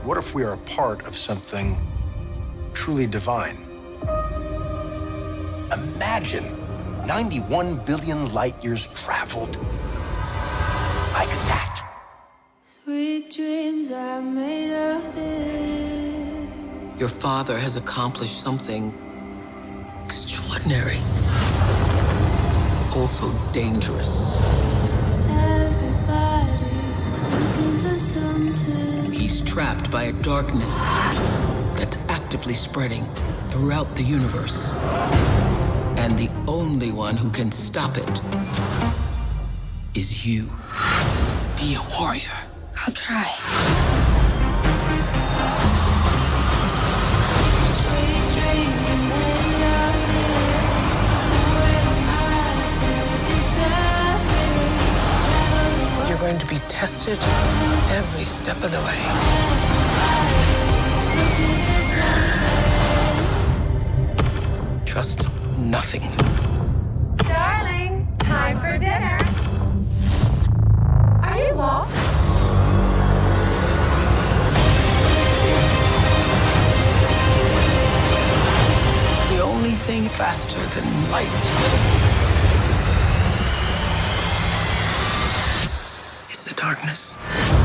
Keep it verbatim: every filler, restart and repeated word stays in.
What if we are a part of something truly divine? Imagine ninety-one billion light years traveled like that. Sweet dreams are made of this. Your father has accomplished something extraordinary, also dangerous. Everybody's looking for something. He's trapped by a darkness that's actively spreading throughout the universe. And the only one who can stop it is you. Be a warrior. I'll try. Sweet dreams are made of this. Who am I to decide? Travel You're going to be tested every step of the way. Trust nothing. Darling, time for dinner. Are you lost? The only thing faster than light is the darkness.